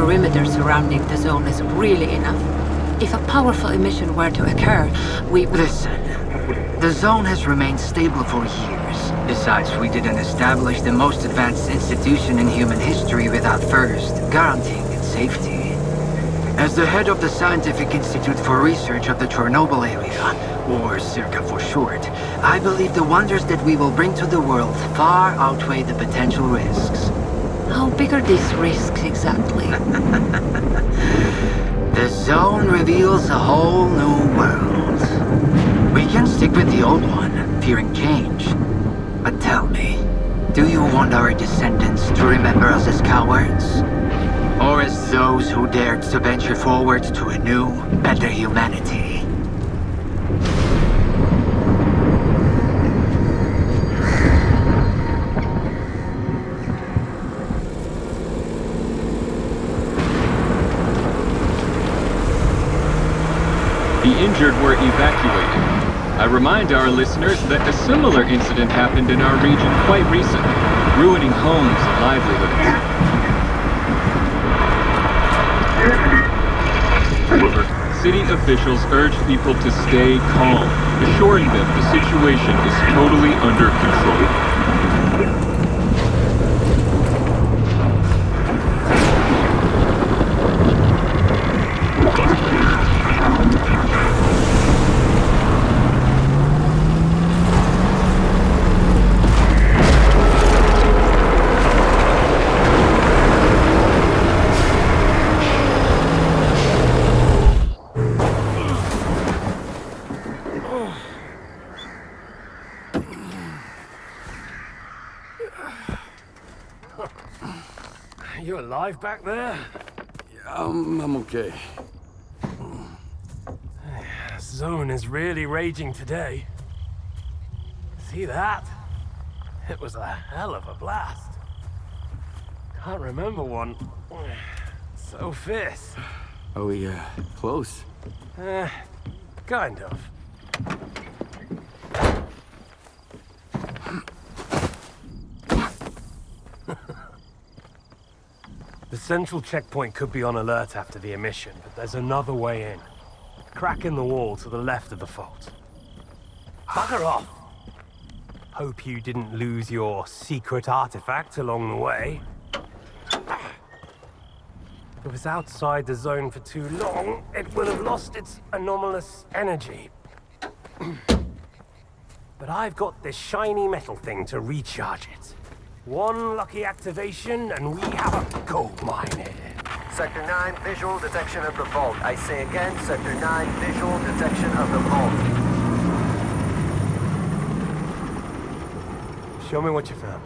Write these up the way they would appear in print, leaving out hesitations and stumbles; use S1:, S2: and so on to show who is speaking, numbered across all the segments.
S1: perimeter surrounding the zone is really enough. If a powerful emission were to occur, we would...
S2: Listen, the zone has remained stable for years. Besides, we didn't establish the most advanced institution in human history without first guaranteeing its safety. As the head of the Scientific Institute for Research of the Chernobyl area, or CIRCA for short, I believe the wonders that we will bring to the world far outweigh the potential risks.
S1: How big are these risks exactly?
S2: The zone reveals a whole new world. We can stick with the old one, fearing change. But tell me, do you want our descendants to remember us as cowards? Or as those who dared to venture forward to a new, better humanity?
S3: The injured were evacuated. I remind our listeners that a similar incident happened in our region quite recently, ruining homes and livelihoods. City officials urge people to stay calm, assuring them the situation is totally under control.
S4: You alive back there?
S5: Yeah, I'm okay.
S4: Zone is really raging today. See that? It was a hell of a blast. Can't remember one so fierce.
S5: Are we, close?
S4: Kind of. The central checkpoint could be on alert after the emission, but there's another way in. Crack in the wall to the left of the fault. Bugger off! Hope you didn't lose your secret artifact along the way. If it was outside the zone for too long, it will have lost its anomalous energy. But I've got this shiny metal thing to recharge it. One lucky activation, and we have a gold mine here.
S6: Sector 9, visual detection of the vault. I say again, Sector 9, visual detection of the vault.
S4: Show me what you found.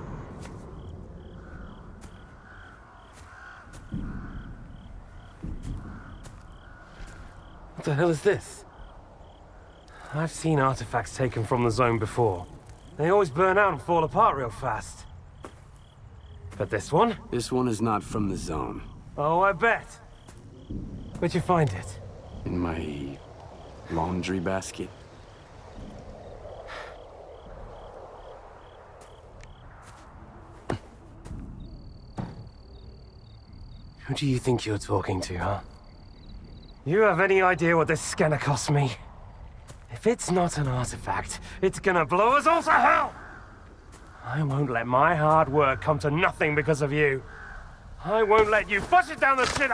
S4: What the hell is this? I've seen artifacts taken from the zone before. They always burn out and fall apart real fast. But this one?
S5: This one is not from the zone.
S4: Oh, I bet. Where'd you find it?
S5: In my laundry basket.
S4: Who do you think you're talking to, huh? You have any idea what this scanner cost me? If it's not an artifact, it's gonna blow us all to hell! I won't let my hard work come to nothing because of you. I won't let you push it down the shit.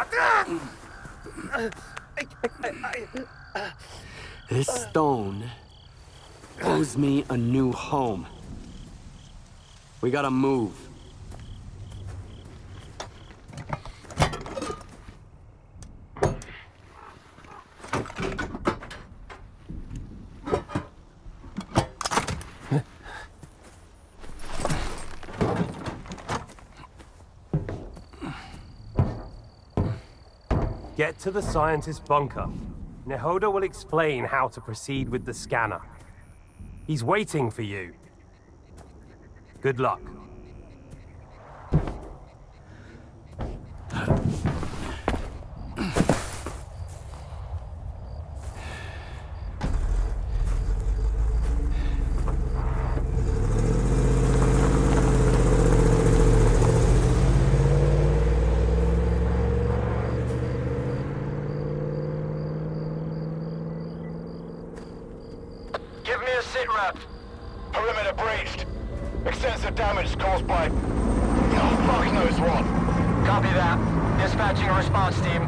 S5: This stone owes me a new home. We gotta move.
S4: Get to the scientist's bunker. Nehoda will explain how to proceed with the scanner. He's waiting for you. Good luck.
S7: Give me a sit rep. Perimeter breached. Extensive damage caused by... oh, fuck knows what. Copy that. Dispatching a response team.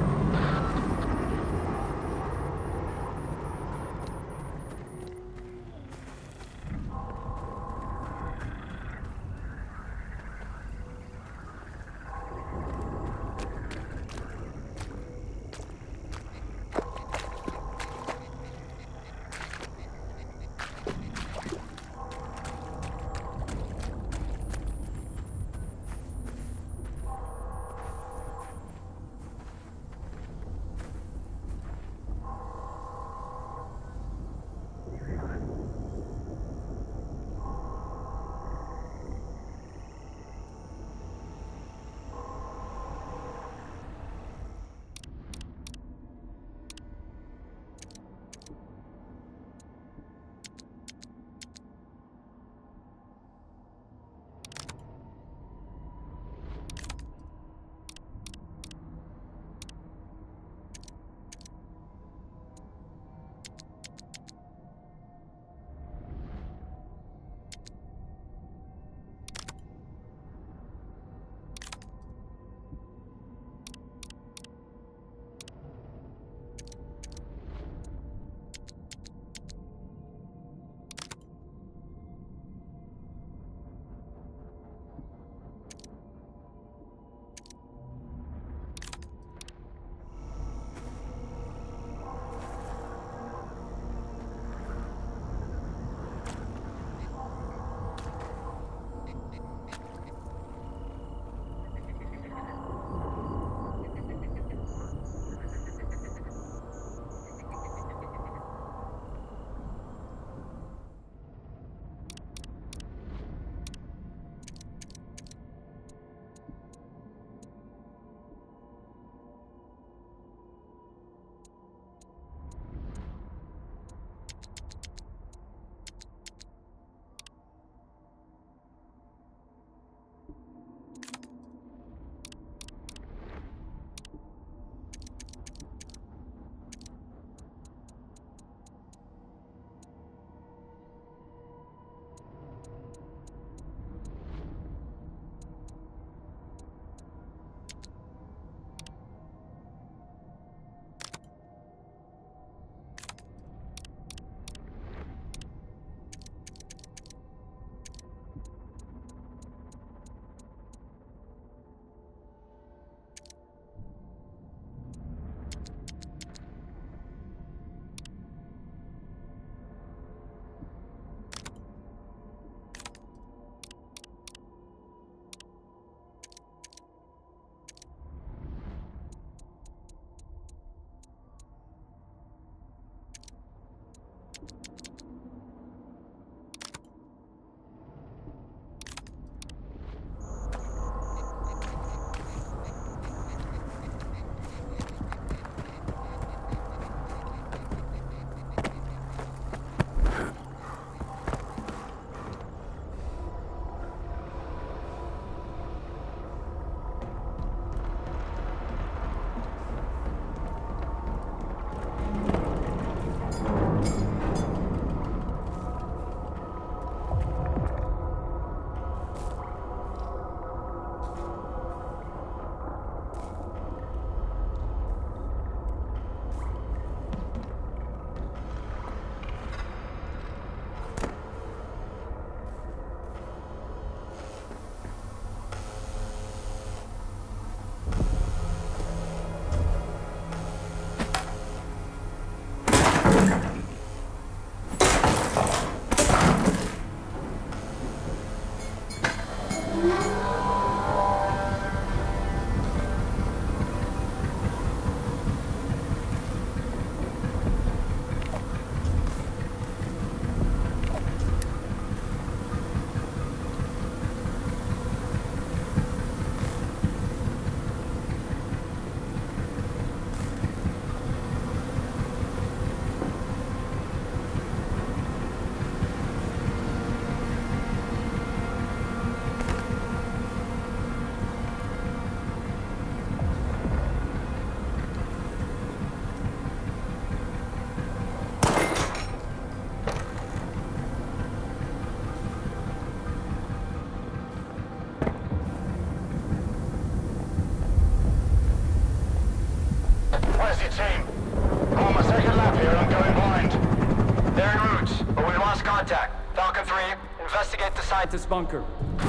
S7: They're en route, but we lost contact. Falcon 3, investigate the scientist bunker.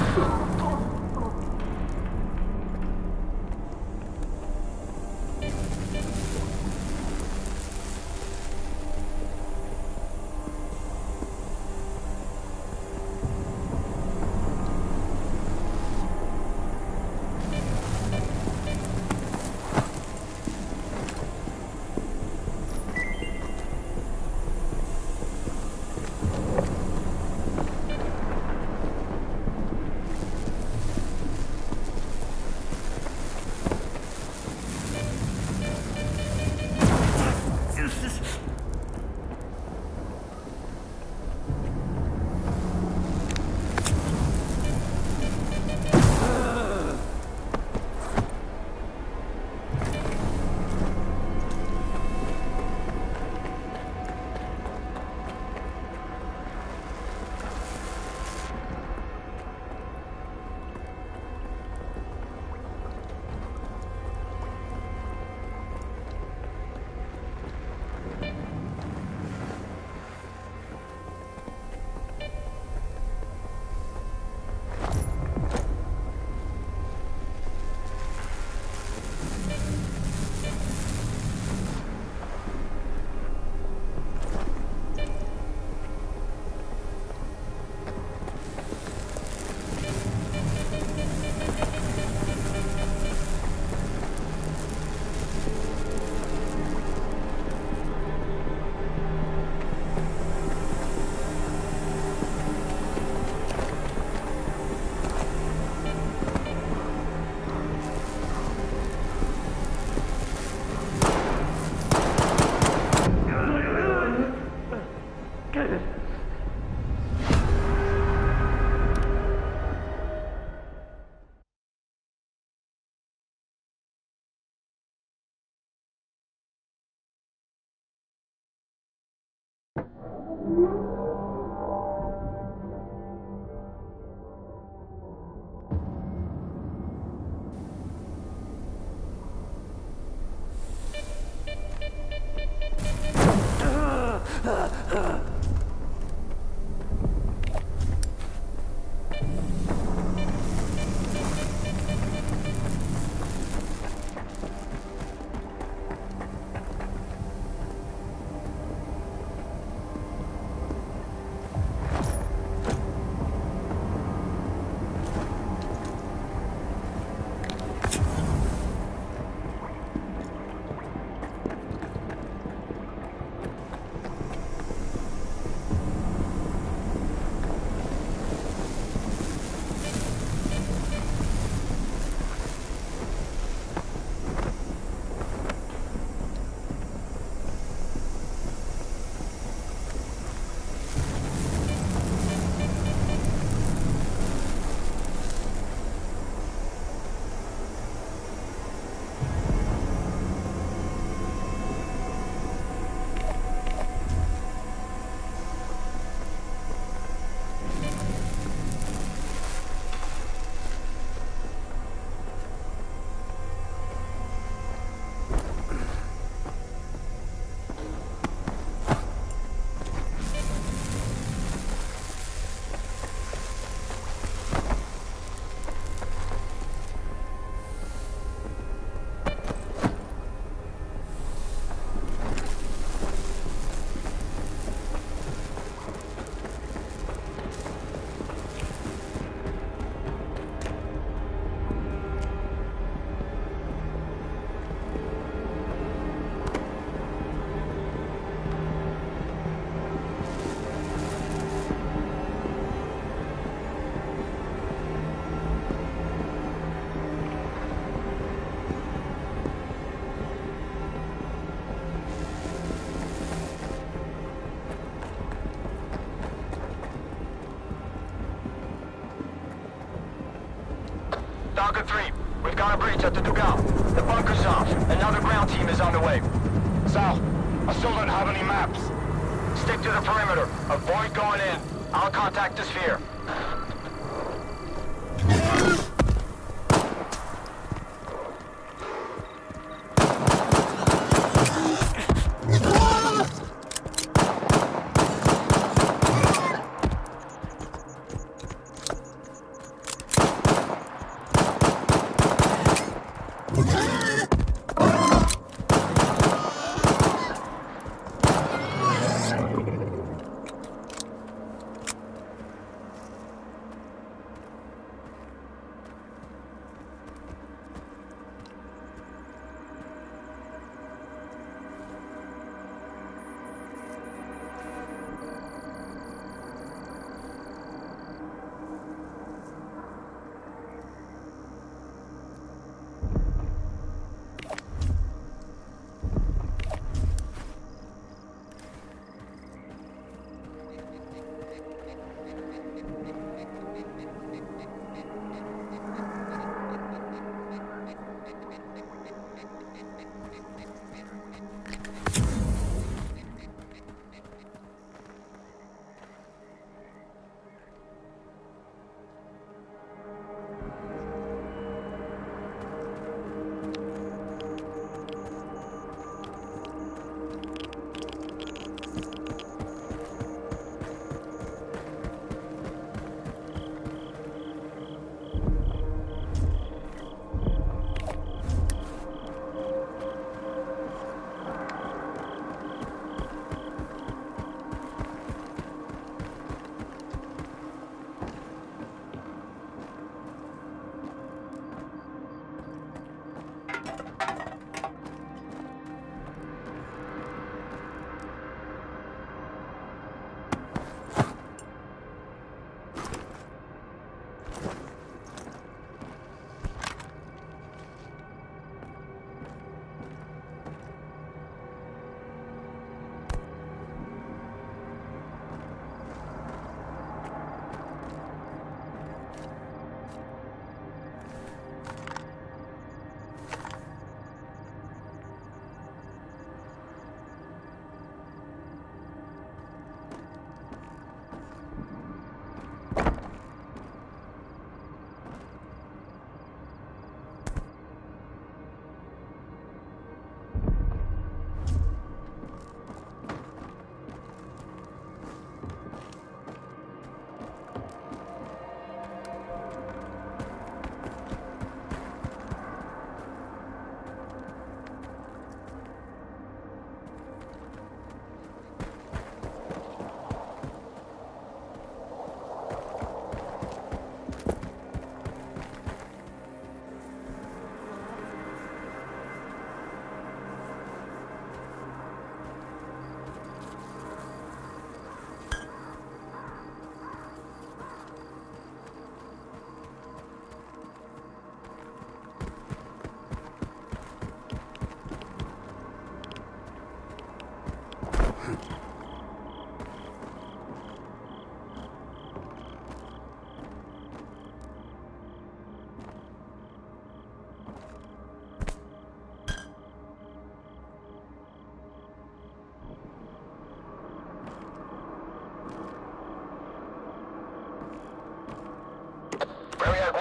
S7: Falcon 3, we've got a breach at the Dugal. The bunker's off. Another ground team is on the way.
S8: Sal, I still don't have any maps.
S7: Stick to the perimeter. Avoid going in. I'll contact the sphere.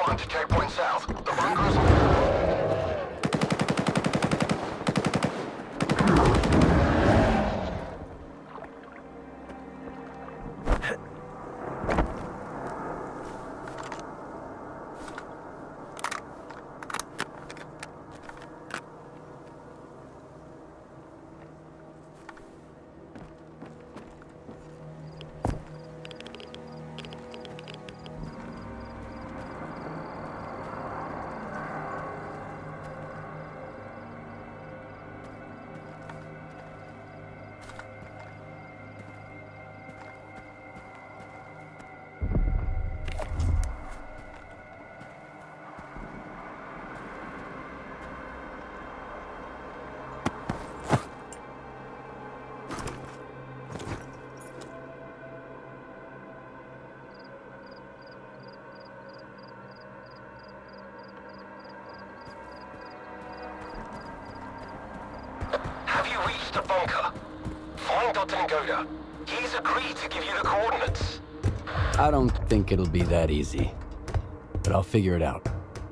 S7: 1 to checkpoint south. The bunkers... The bunker. Find Dr. Ngoda. He's agreed to give you the coordinates.
S5: I don't think it'll be that easy, but I'll figure it out.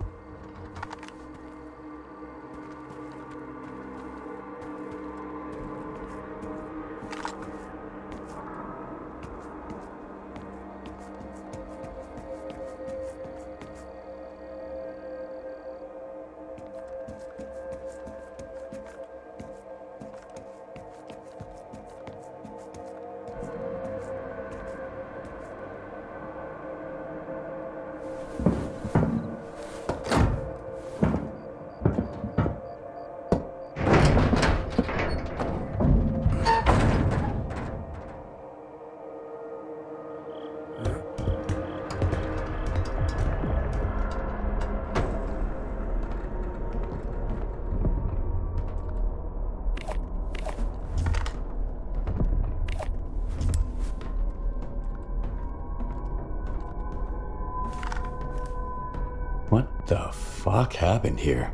S5: What the fuck happened here?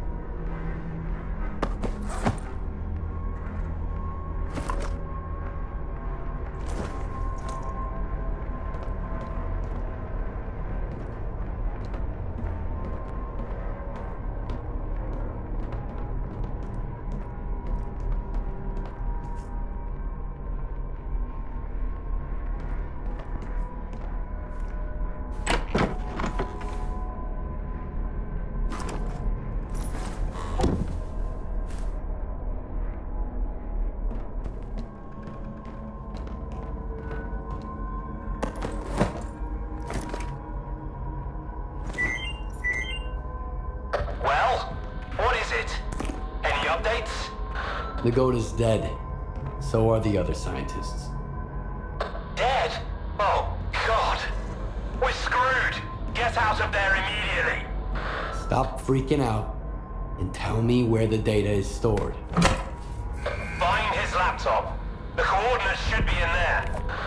S5: Ngoda's dead. So are the other scientists.
S7: Dead? Oh, God. We're screwed. Get out of there immediately.
S5: Stop freaking out and tell me where the data is stored.
S7: Find his laptop. The coordinates should be in there.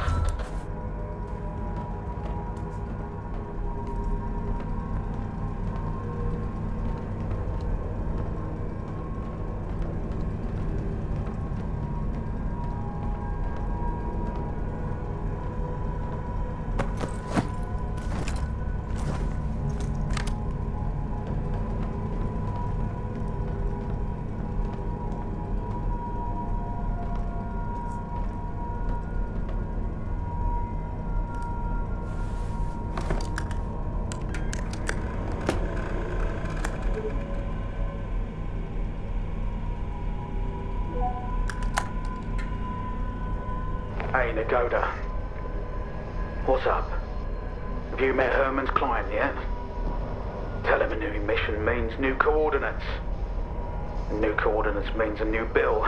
S8: Hey, Ngoda. What's up? Have you met Herman's client yet? Tell him a new mission means new coordinates. New coordinates means a new bill.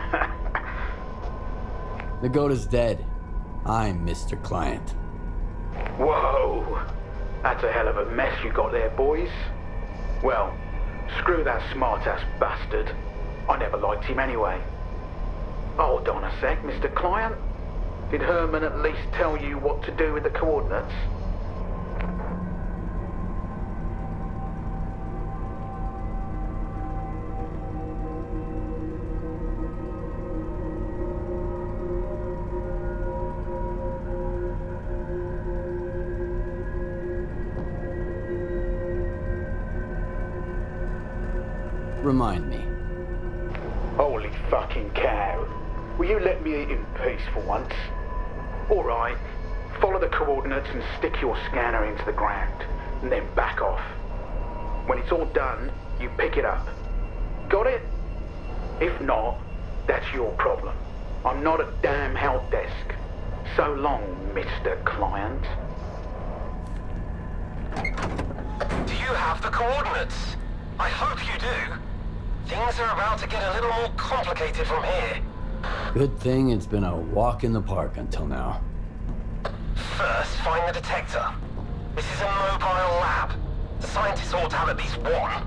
S5: Ngoda's dead. I'm Mr. Client.
S8: Whoa! That's a hell of a mess you got there, boys. Well, screw that smart-ass bastard. I never liked him anyway. Hold on a sec, Mr. Client. Did Herman at least tell you what to do with the coordinates?
S5: Remind me.
S8: Holy fucking cow. Will you let me eat in peace for once? Alright, follow the coordinates and stick your scanner into the ground, and then back off. When it's all done, you pick it up. Got it? If not, that's your problem. I'm not a damn help desk. So long, Mr. Client.
S7: Do you have the coordinates? I hope you do. Things are about to get a little more complicated from here.
S5: Good thing it's been a walk in the park until now.
S7: First, find the detector. This is a mobile lab. The scientists ought to have at least one.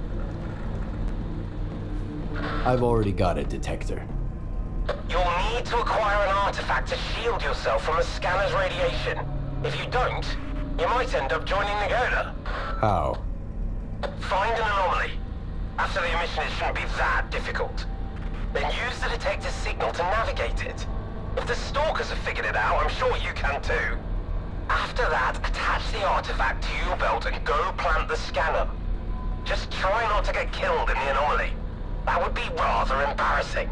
S5: I've already got a detector.
S7: You'll need to acquire an artifact to shield yourself from the scanner's radiation. If you don't, you might end up joining Nagoda.
S5: How?
S7: Find an anomaly. After the emission, it shouldn't be that difficult. Then use the detector's signal to navigate it. If the stalkers have figured it out, I'm sure you can too. After that, attach the artifact to your belt and go plant the scanner. Just try not to get killed in the anomaly. That would be rather embarrassing.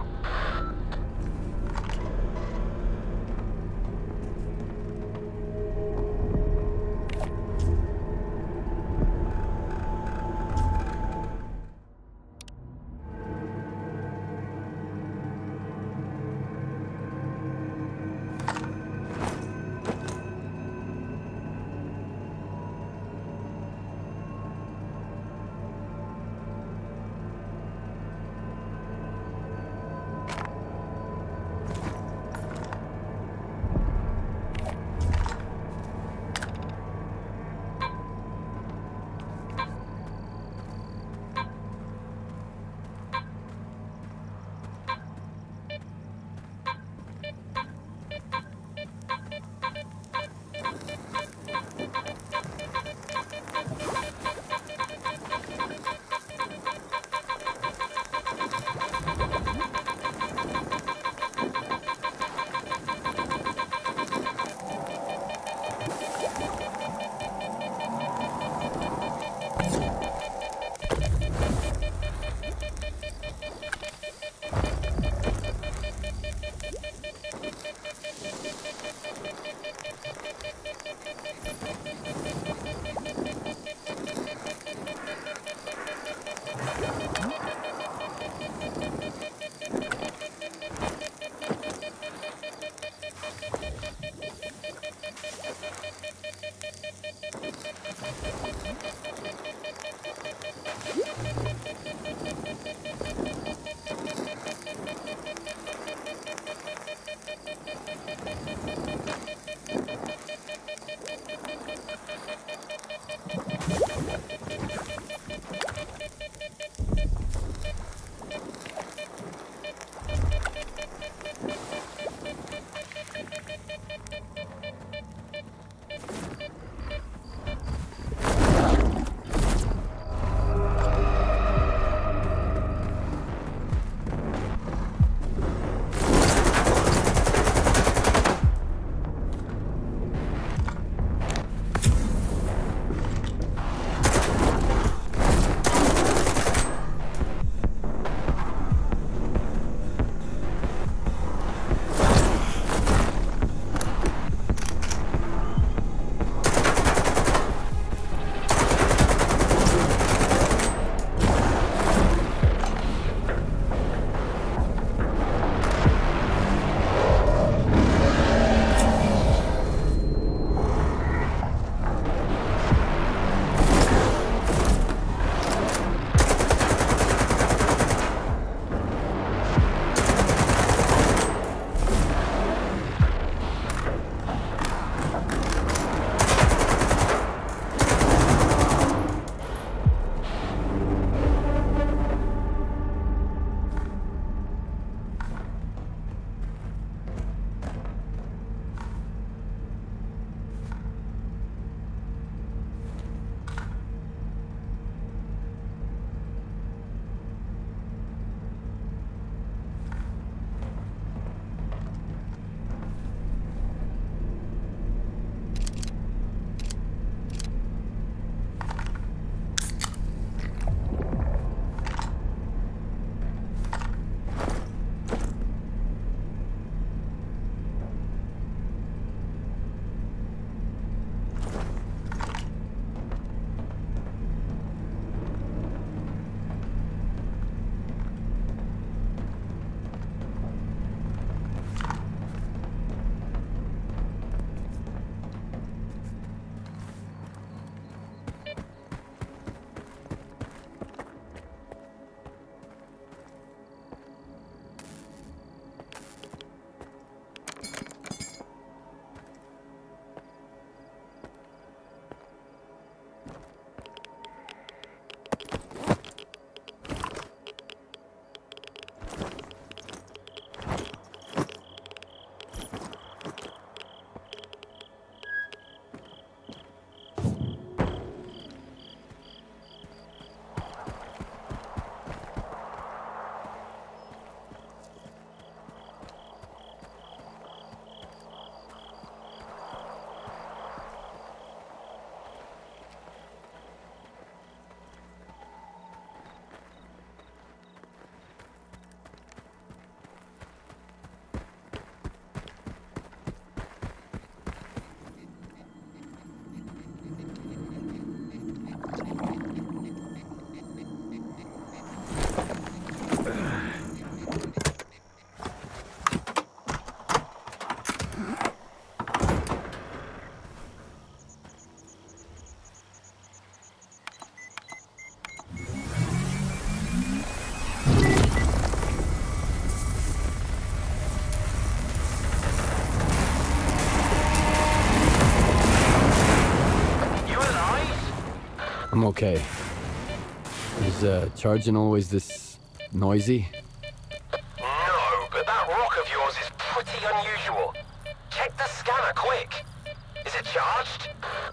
S5: I'm okay. Is charging always this noisy?
S7: No, but that rock of yours is pretty unusual. Check the scanner quick. Is it charged?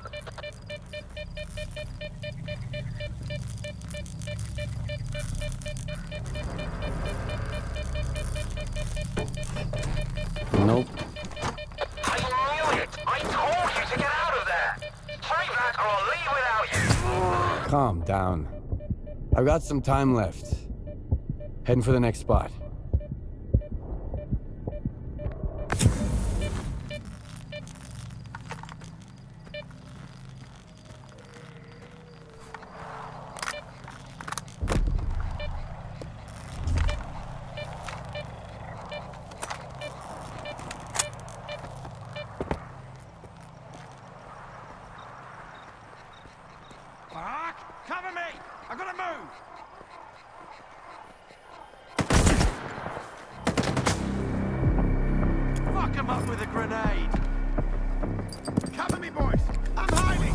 S5: Nope.
S7: I knew it! I told you to get out of there! Hurry back or I'll leave without you!
S5: Calm down. I've got some time left. Heading for the next spot.
S4: Cover me! I gotta move! Fuck him up with a grenade! Cover me, boys! I'm hiding!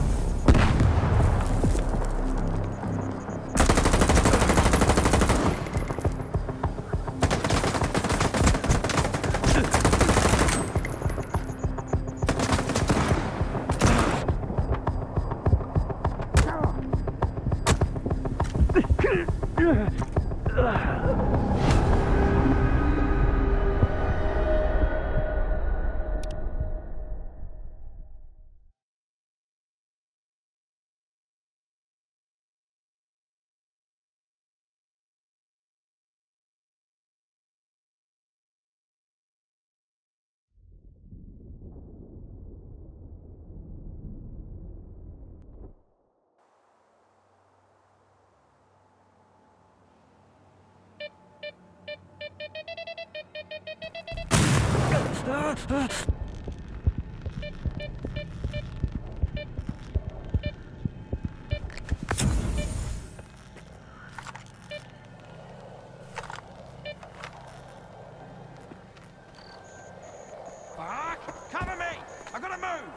S4: Fuck! Cover me! I gotta move!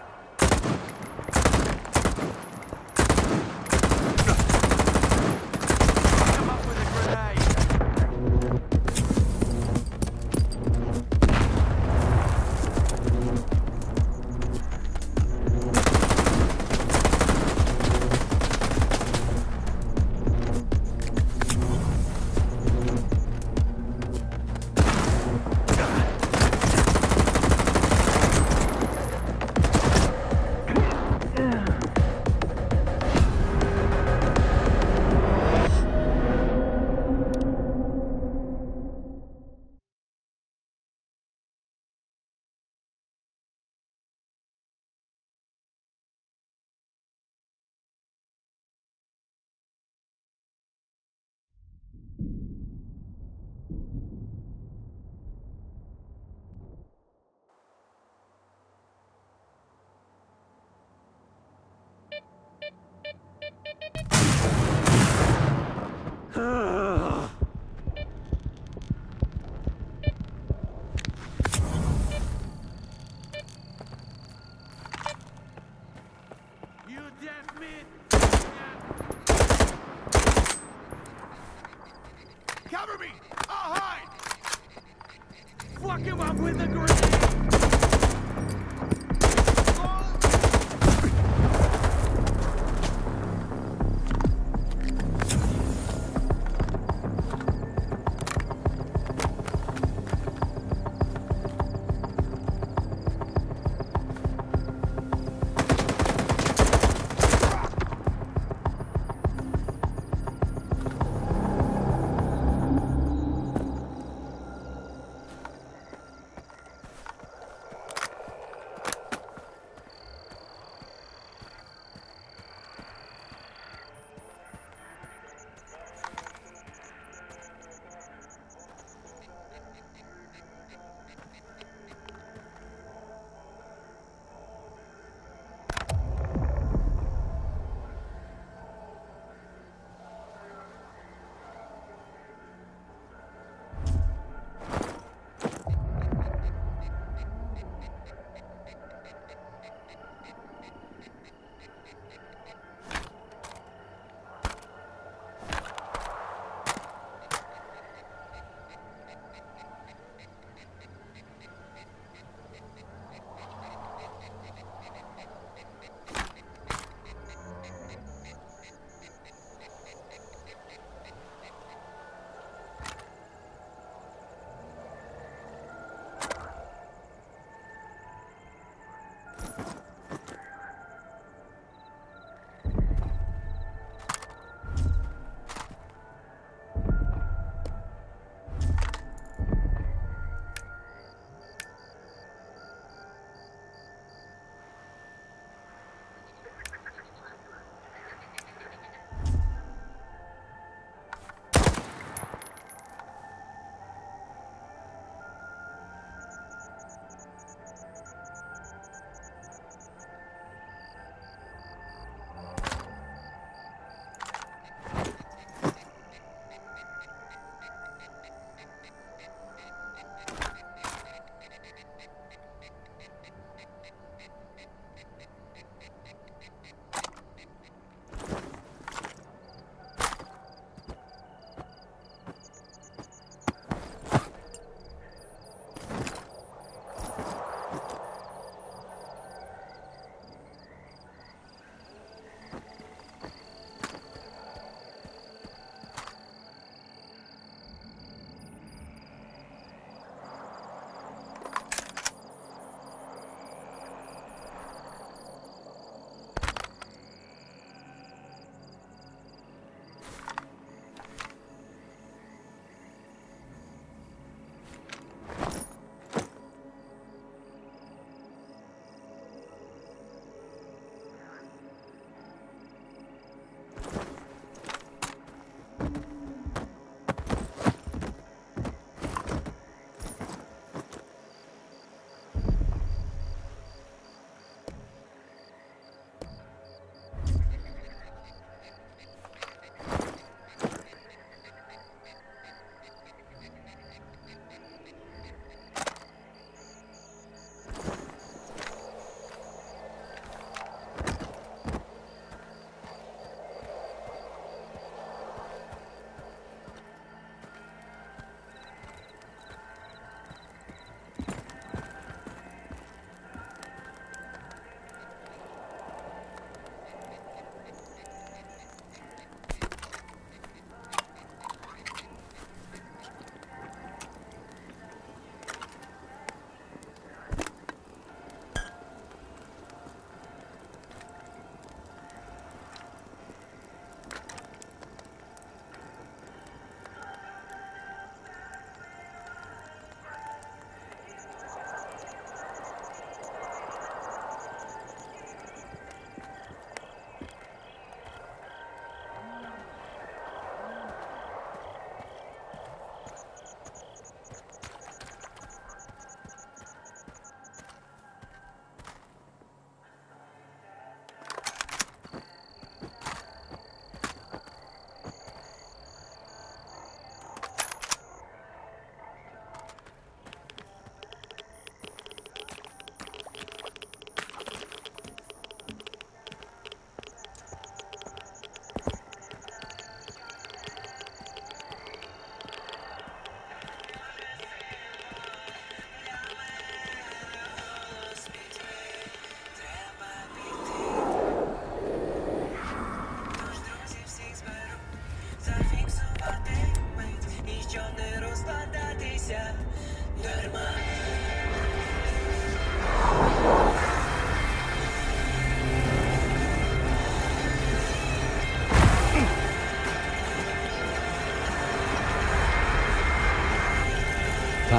S4: Come up with a grenade! You deaf man! Cover me! I'll hide! Fuck him up with a grenade!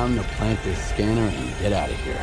S5: time to plant this scanner and get out of here.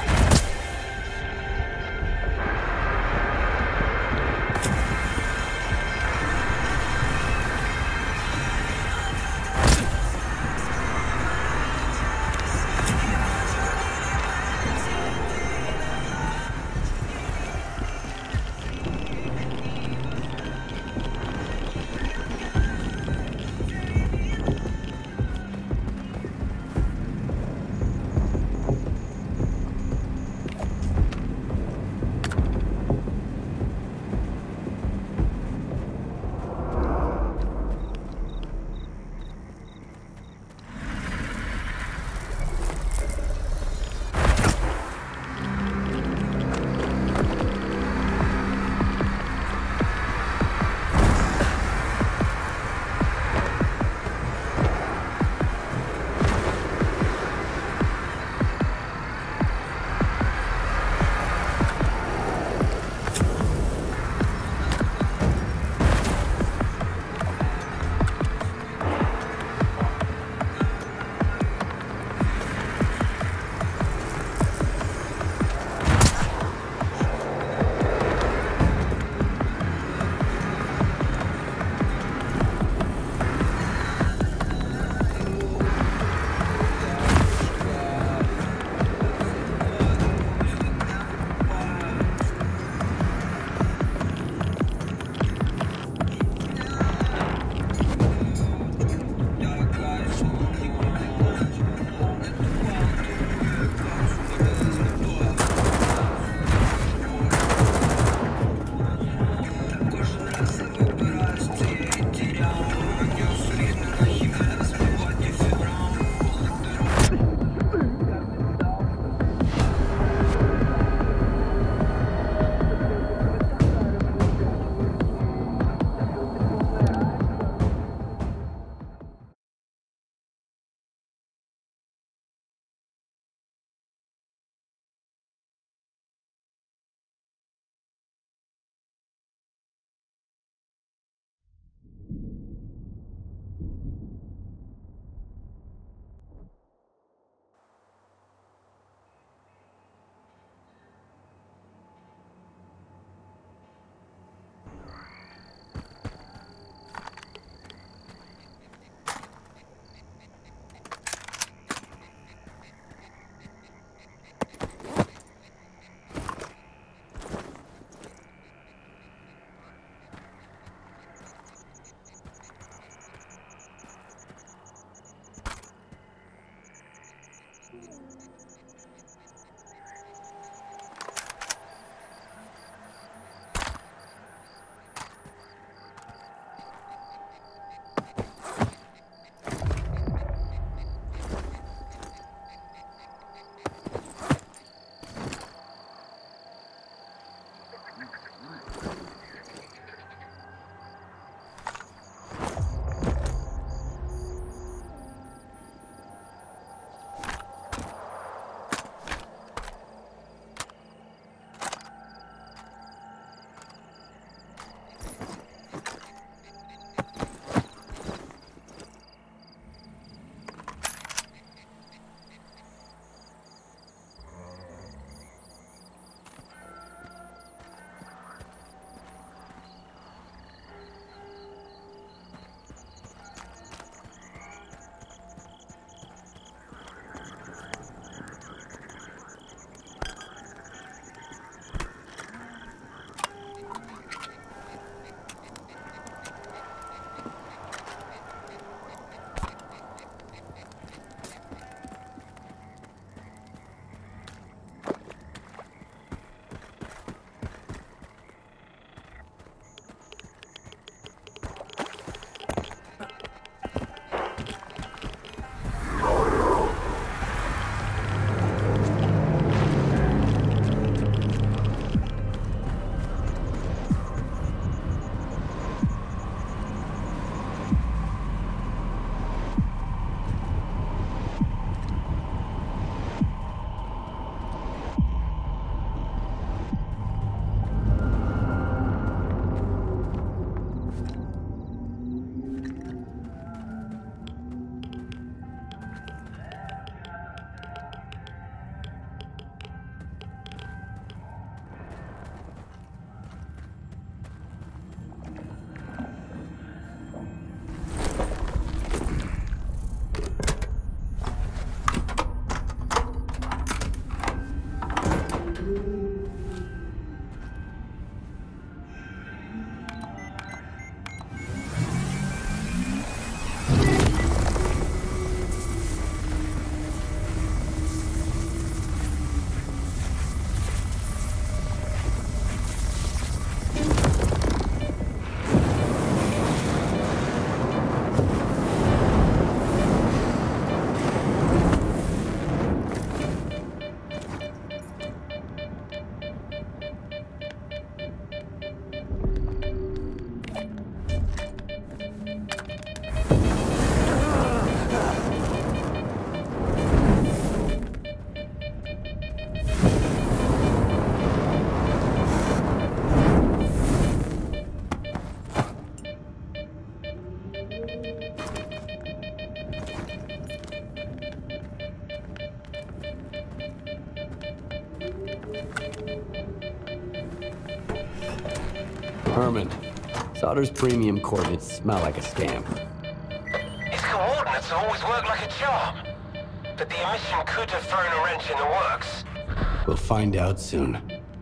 S5: Herman, Sauter's premium coordinates smell like a scam.
S7: His coordinates always work like a charm. But the emission could have thrown a wrench in the works.
S5: We'll find out soon.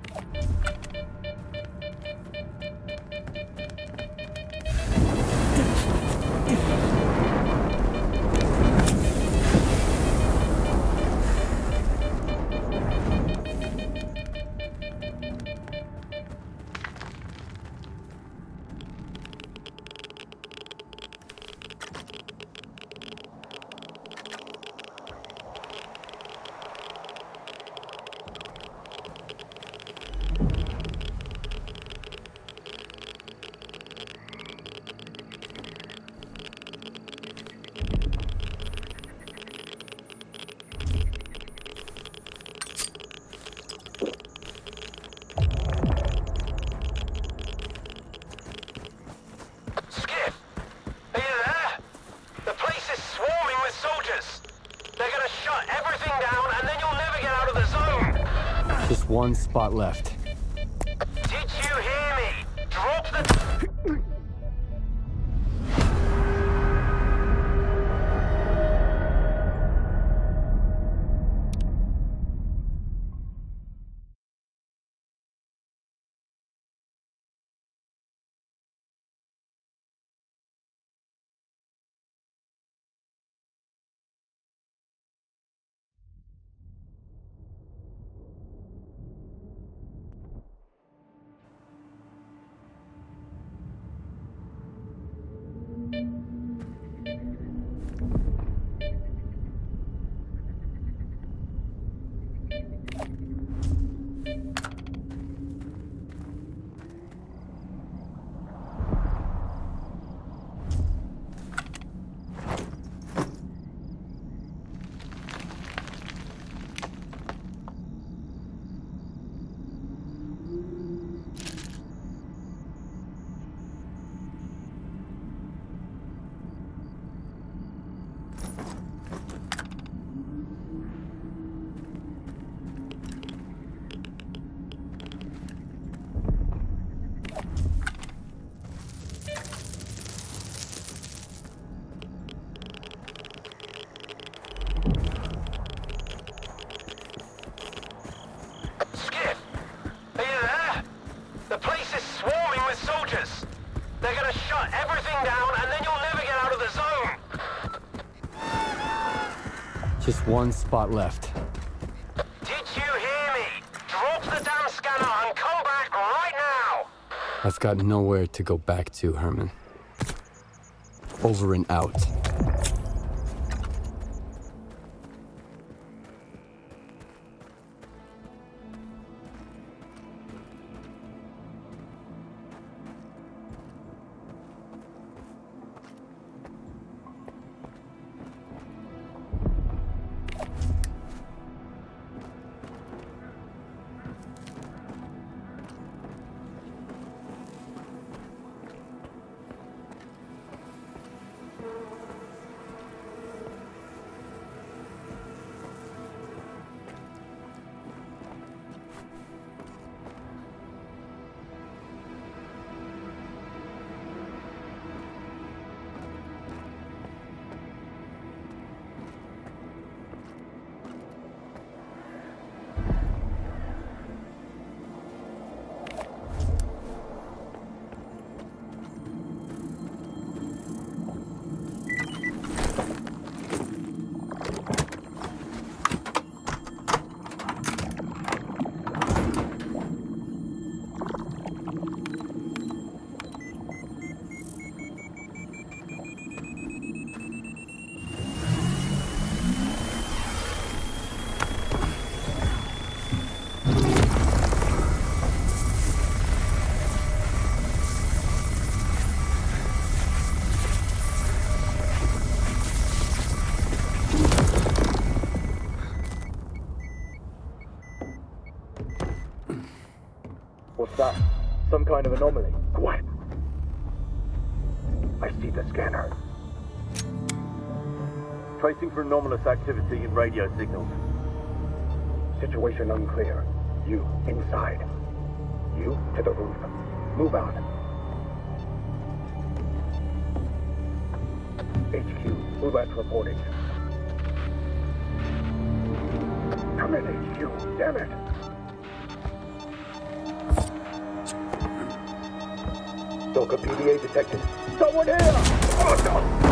S5: Just one spot left.
S7: Did you hear me? Drop the... They're gonna shut everything down, and then you'll never get out of the zone!
S5: Just one spot left.
S7: Did you hear me? Drop the damn scanner and come back right now!
S5: I've got nowhere to go back to, Herman. Over and out.
S9: What's that? Some kind of anomaly? Quiet! I see the scanner. Tracing for anomalous activity in radio signals. Situation unclear. You, inside. You, to the roof. Move out. HQ, Ulat's reporting. Come in, HQ. Damn it! Stalker PDA detected. Someone here! Oh, no!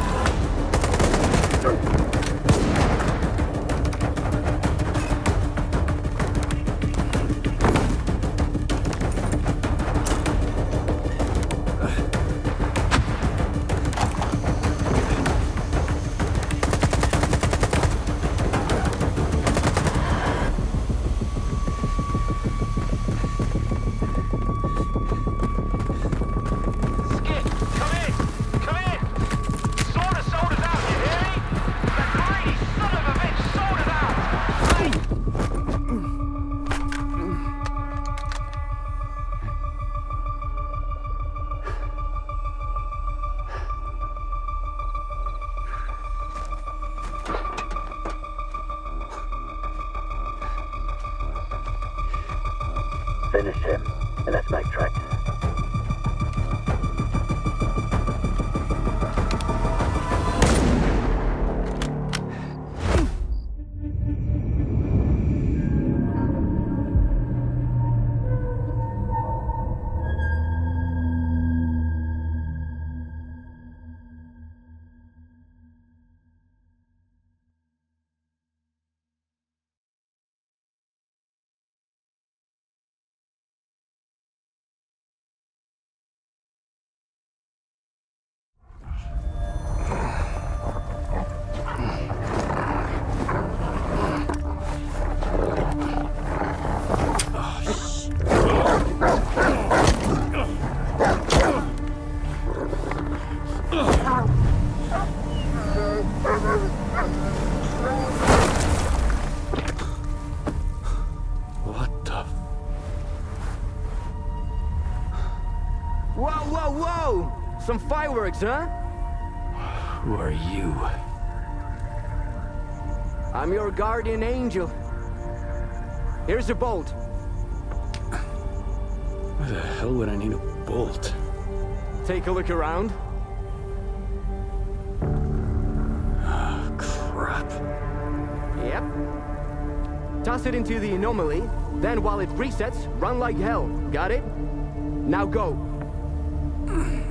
S9: Finish him, and let's backtrack.
S5: What the?
S10: Whoa, whoa, whoa! Some fireworks, huh?
S5: Who are you?
S10: I'm your guardian angel. Here's a bolt.
S5: Why the hell would I need a bolt?
S10: Take a look around.
S5: Ah, crap.
S10: Yep. Toss it into the anomaly, then while it resets, run like hell. Got it? Now go.